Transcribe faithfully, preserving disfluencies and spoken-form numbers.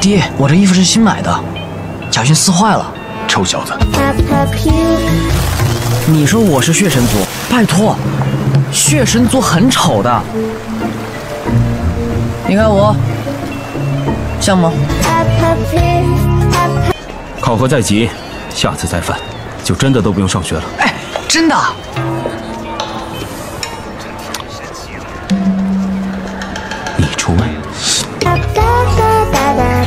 弟，我这衣服是新买的，小心撕坏了。 臭小子！ 你说我是血神族，拜托，血神族很丑的。你看我，像吗？ 考核在即，下次再犯，就真的都不用上学了。 哎，真的。 你出卖。